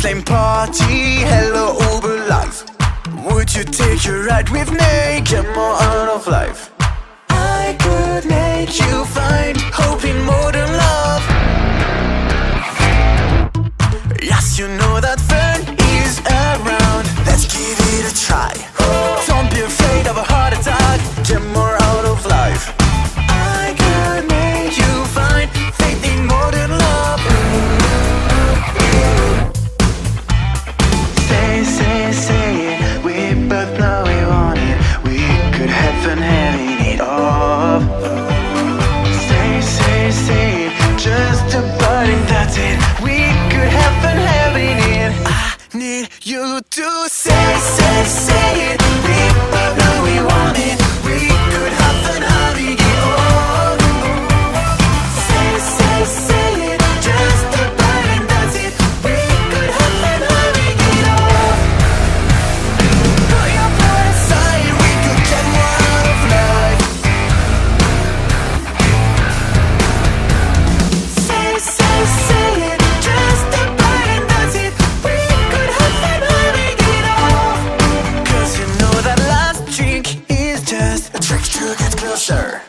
Slam party, hello Uber life. Would you take a ride with me? Get more out of life. I could make you find hope in modern love. Yes, you know that fun is around. Let's give it a try. Don't be afraid of a heart attack. Get more out of life. I could make you find faith in modern love. Say it. We both know we want it. We could have fun having it all. Say it. Just a body, that's it. We could have fun having it. I need you to say it. We both know we want it. We could have fun having it all. Say it. Just a body, that's it. We could have fun having it all. Put your pride aside, we could get more out of life. Say it. Just a bite and that's it. We could have fun having it all. 'Cause you know that last drink is just a trick to get closer.